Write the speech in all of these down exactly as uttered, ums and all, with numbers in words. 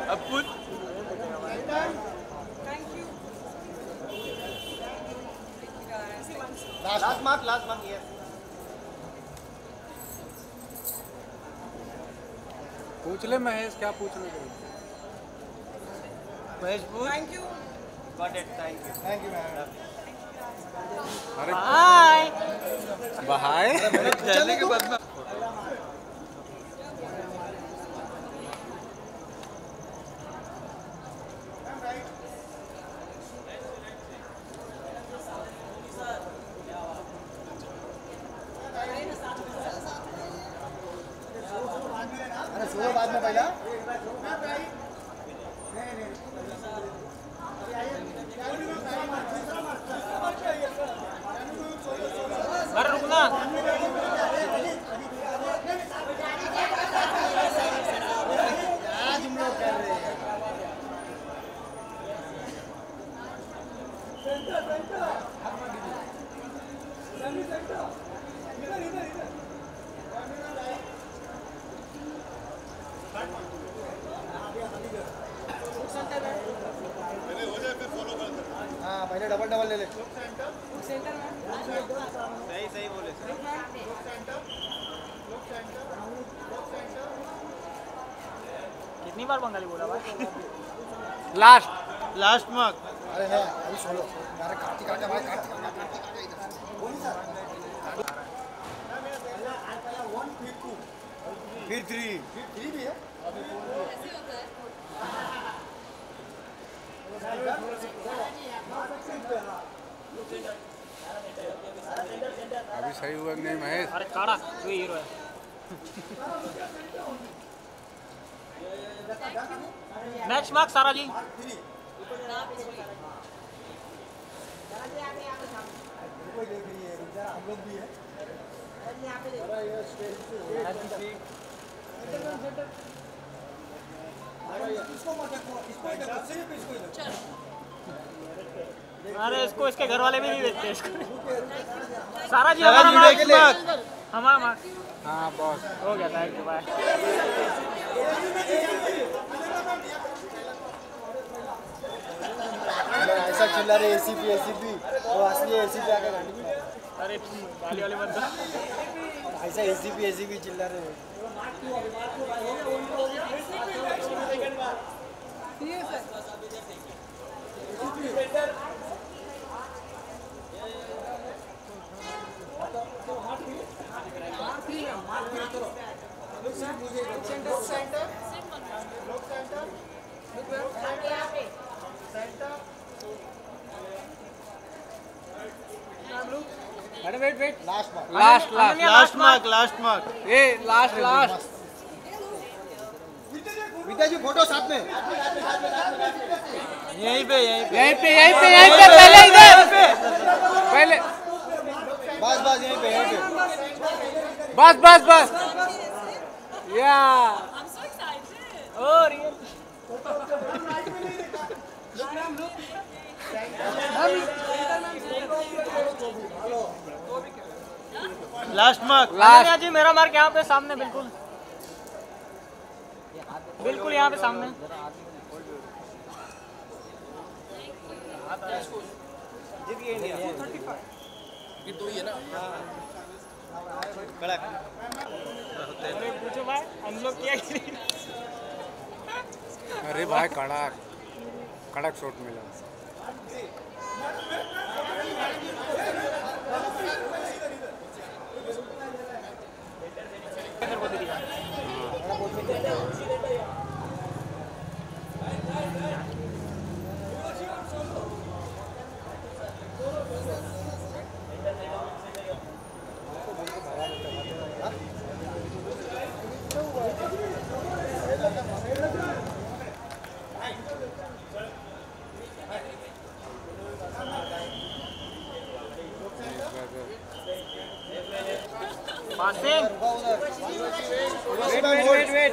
अब पूछ। Last mark last mark ये पूछ ले महेश, क्या पूछना चाहिए? महेश पूछ। Thank you. Got it, thank you thank you ma'am. अरे बाय बाय चलने के बाद में सुनो बाद में पहला अरे रुकना। आज हम लोग कर रहे हैं हाँ पहले डबल डबल ले ले सेंटर में सही सही बोले कितनी बार बंगाली बोला भाई? लास्ट लास्ट मार्क अरे है अभी सोलो यार कार्तिक आजा भाई कार्तिक आजा कार्तिक आजा इधर फिर थ्री थ्री भी है अभी सही हुआ कि नहीं महेश? अरे काड़ा तू हीरो है। नेक्स्ट मार्क सारा जी। कोई देख रही है जरा हम लोग भी है इसको मत देखो इसको ही देखो सिर्फ इसको ही देखो अरे इसको इसके घर वाले भी नहीं देखते इसको। सारा जी सारा हमारा जी मार्क next mark। हमारा मार्क हाँ बॉस। हो गया। Thank you bye. ऐसा चिल्ला रहे एसीपी एसीपी वो असली एसीपी आके गाड़ी में अरे गाली वाले बंदा ऐसा एसीपी एसीपी चिल्ला रहे अरे wait wait last mark last last last mark last mark ए last last Vidya ji photo साथ में यहीं पे यहीं पे यहीं पे यहीं पे यहीं पे पहले इधर पहले बस बस यहीं पे यहीं पे बस बस बस या I'm so excited. Oh real. Last mark Ananya ji मेरा मार्क यहाँ पे सामने बिल्कुल बिल्कुल यहाँ पे सामने। जीत गए इंडिया कड़क अरे पूछो भाई हम लोग क्या अरे भाई कड़क कड़क शॉट मिला। Passing wait wait wait wait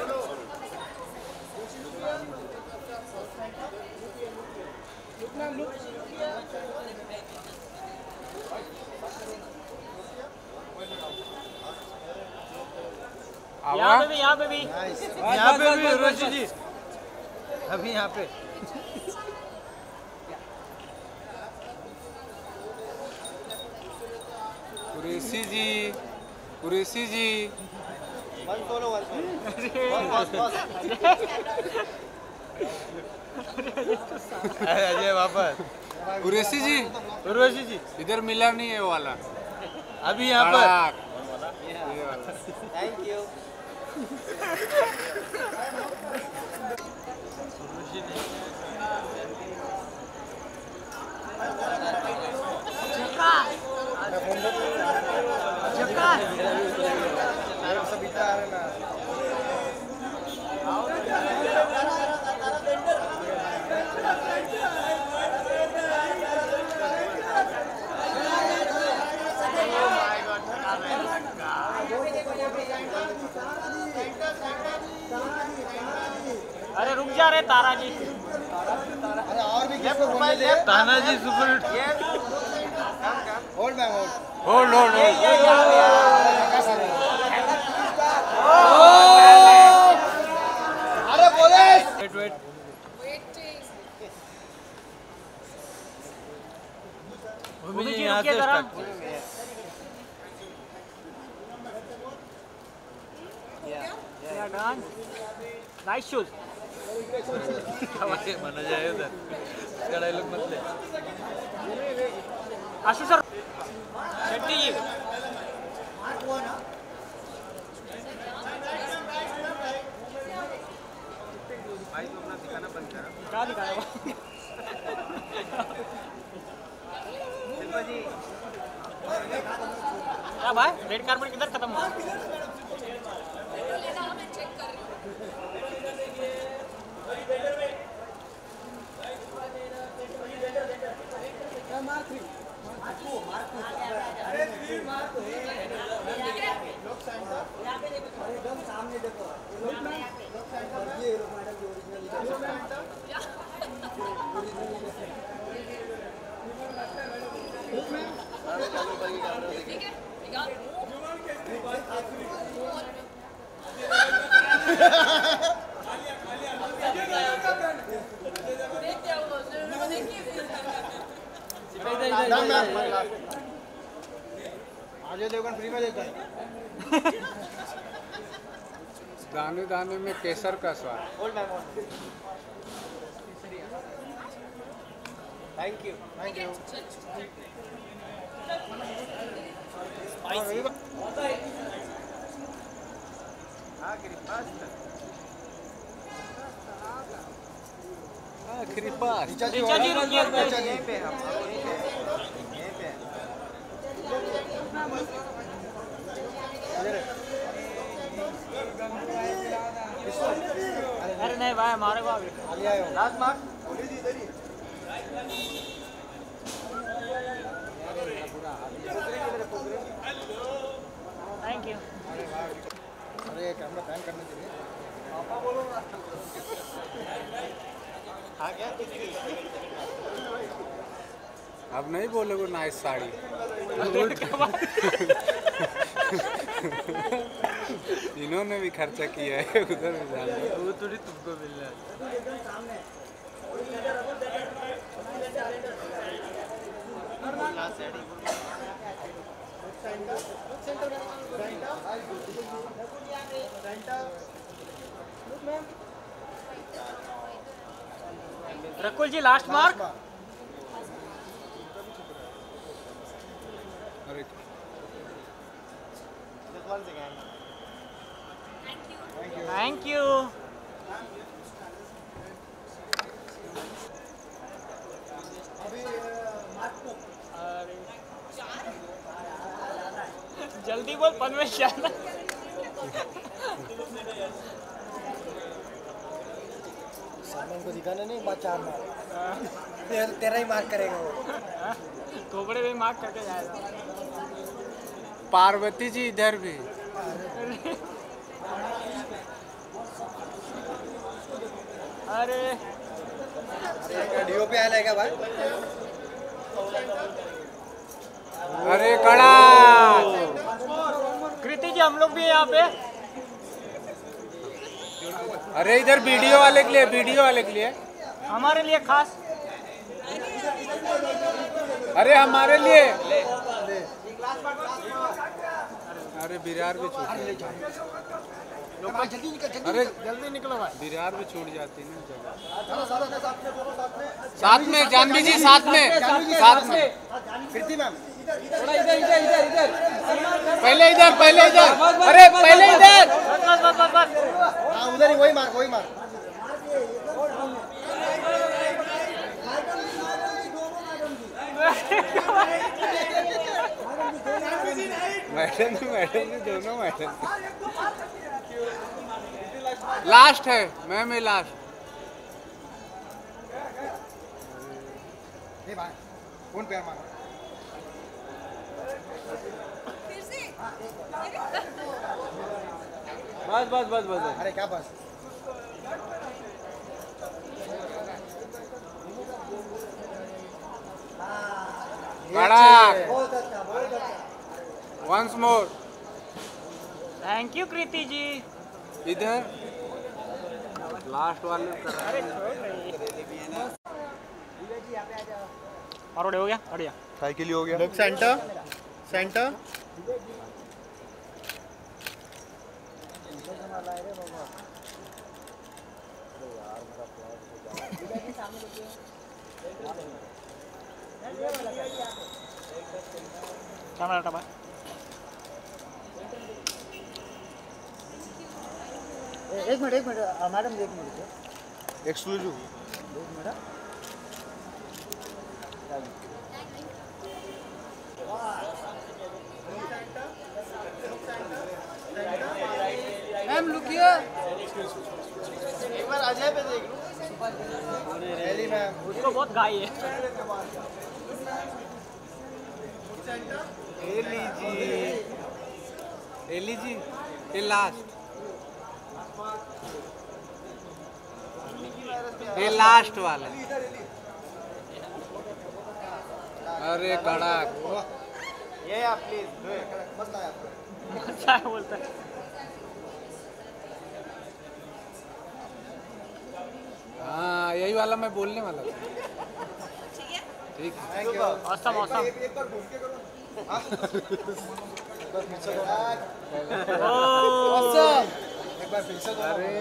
यहाँ पे भी यहाँ पे भी यहाँ पे भी रोशी जी अभी यहाँ पे Qureshi ji, Qureshi ji. One solo one solo बस बस अजय वापस कुरैशी जी, उर्वशी जी इधर मिला नहीं है वो वाला। अभी यहाँ पर कड़ाक। ये वाला। थैंक यू सब इतना आ रहा है ना अरे रुक जा रहे तारा जी। अरे और भी किसको बोलने दे Tanaji super hold ma'am hold hold hold अरे बोले वेट वेट भूमि जी यहाँ से स्टार्ट नाइस शूज। माना जाए उधर इसका डायलॉग मत ले आशु सर शेट्टी जी क्या दिखाया क्या भाई रेड कार्पेट किधर खत्म हुआ? अजय देवगन फ्री में देता है दाने दाने में केसर का स्वाद। Hold ma'am hold thank you thank you आखिरी पास। ऋचा जी ऋचा जी रुकिए। ऋचा जी पे हम यहीं पे अरे नहीं भाई हमारे को आगे आगे आए हो लास्ट मार्क थैंक यू। अरे कैमरा बैन करने के लिए पापा बोलो ना आ गया अब नहीं बोलोगे नाइस साड़ी। इन्होंने भी खर्चा किया है उधर भी जाना। वो थोड़ी तुमको मिल रहा है रकुल जी लास्ट मार्क। अरे थैंक यू। जल्दी बोल पनवेश जाना। सामने को दिखाना नहीं बात चार मार तेरा, तेरा ही मार्क करेगा वो थोपड़े भी मार्क करके जाएगा। पार्वती जी इधर भी। अरे डीओ पे आया क्या भाई अरे कड़ा। कृति जी हम लोग भी यहाँ पे अरे इधर वीडियो वाले के लिए, वीडियो वाले के लिए। हमारे लिए खास। अरे हमारे लिए। अरे बिरार भी छूट अरे जल्दी निकलो भाई। बिरार भी छूट जाती है ना जगह। साथ में जानवी जी, साथ में साथ में कीर्ति मैम पहले इधर, पहले इधर, अरे पहले इधर। बस बस बस बस हाँ उधर ही, वही मार वही मार। मैडम जी, मैडम जी, दोनों मैडम। लास्ट है मैम, ये लास्ट। ए भाई कौन पैर मारा? बस बस बस बस अरे क्या बस? कड़क। बहुत अच्छा, बहुत अच्छा। Once more. Thank you Kriti ji. इधर लास्ट वाले कर रहे अरे हैं। और हो गया, बढ़िया। साइकिल ही हो गया। Look centre, centre. कैमरा हटा भाई। एक मिनट एक मिनट मैडम, एक minute exclusive. Ma'am look here. एक बार अजय पे देख लो। रेली मैम उसको बहुत घाई है। एली जी, एली जी, ये लास्ट, ये लास्ट वाला। अरे कड़क। ये आप प्लीज मत लाया। अच्छा बोलता है। हाँ यही वाला मैं बोलने वाला था। ठीक है। Thank you. Awesome awesome. एक बार घूम के करो। एक बार फिर से करो। ओ एक बार फिर से करो।